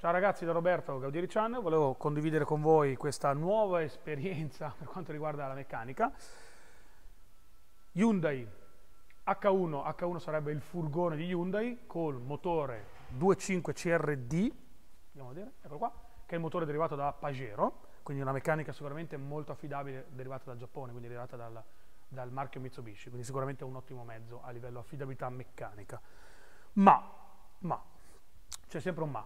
Ciao ragazzi, da Roberto Gaudieri Channel, volevo condividere con voi questa nuova esperienza per quanto riguarda la meccanica. Hyundai H1 sarebbe il furgone di Hyundai col motore 2.5 CRD, andiamo a vedere, eccolo qua, che è il motore derivato da Pajero, quindi una meccanica sicuramente molto affidabile derivata dal Giappone, quindi derivata dal marchio Mitsubishi, quindi sicuramente un ottimo mezzo a livello affidabilità meccanica. Ma, c'è sempre un ma.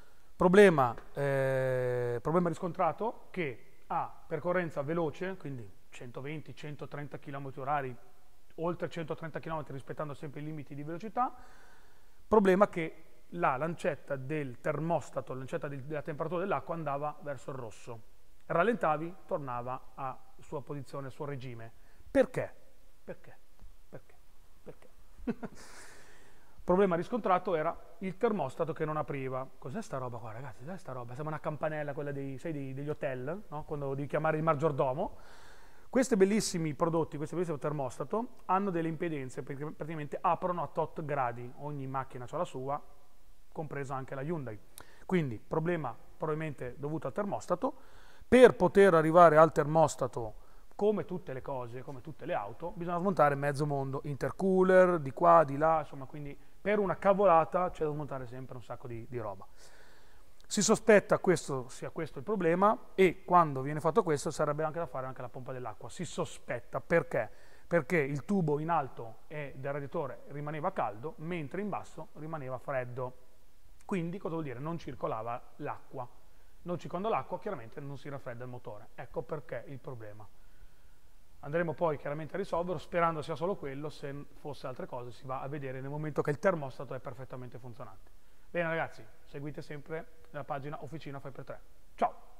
Problema riscontrato che ha percorrenza veloce, quindi 120-130 km/h, oltre 130 km rispettando sempre i limiti di velocità. Problema che la lancetta del termostato, la lancetta della temperatura dell'acqua andava verso il rosso. Rallentavi, tornava a sua posizione, al suo regime. Perché? Perché? Perché? Perché? Problema riscontrato era il termostato che non apriva. Cos'è sta roba qua, ragazzi? Cos'è sta roba? Sembra una campanella, quella degli hotel, no? Quando devi chiamare il maggiordomo. Questi bellissimi prodotti, questo bellissimo termostato, hanno delle impedenze, perché praticamente aprono a tot gradi. Ogni macchina ha la sua, compresa anche la Hyundai. Quindi, problema probabilmente dovuto al termostato. Per poter arrivare al termostato, come tutte le cose, come tutte le auto, bisogna smontare mezzo mondo, intercooler, di qua, di là, insomma, quindi per una cavolata c'è da smontare sempre un sacco di roba. Si sospetta sia questo il problema e quando viene fatto questo sarebbe anche da fare anche la pompa dell'acqua. Si sospetta perché? Perché il tubo in alto del radiatore rimaneva caldo, mentre in basso rimaneva freddo. Quindi cosa vuol dire? Non circolava l'acqua. Non circolando l'acqua chiaramente non si raffredda il motore. Ecco perché il problema. Andremo poi chiaramente a risolverlo, sperando sia solo quello. Se fosse altre cose si va a vedere nel momento che il termostato è perfettamente funzionante. Bene ragazzi, seguite sempre la pagina Officina Fai per 3. Ciao!